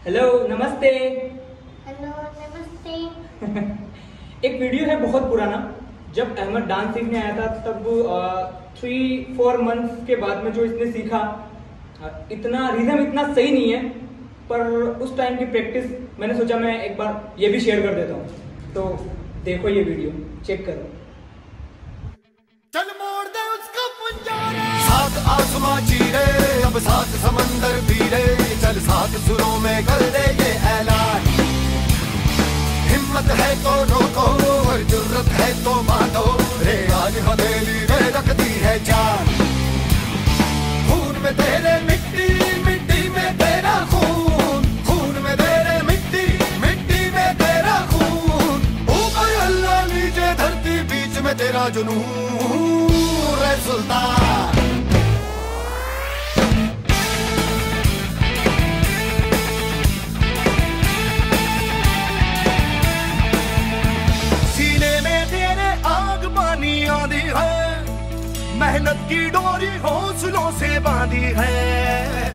Hello नमस्ते। Hello नमस्ते। एक वीडियो है बहुत पुराना, जब अहमद डांस सीखने आया था तब 3-4 मंथ्स के बाद में जो इसने सीखा, इतना रिदम इतना सही नहीं है, पर उस टाइम की प्रैक्टिस मैंने सोचा मैं एक बार ये भी शेयर कर देता हूँ। तो देखो ये वीडियो, चेक करो। चल मोड़ दे उसका पंजारा, सात आसमां चीरे, अब सात समंदर पीरे, चल सात सुरों में कर दे ये ऐलान। हिम्मत है तो रोको और जुर्रत है तो मानो, रे आज हथेली में रख दी है जान। खून में तेरे मिट्टी, मिट्टी में तेरा खून, खून में तेरे मिट्टी, मिट्टी में तेरा खून। ऊपर अल्लाह नीचे धरती, बीच में तेरा जुनून रे सुल्तान। सीने में तेरे आग पानी आंधी है, मेहनत की डोरी हौसलों से बांधी है।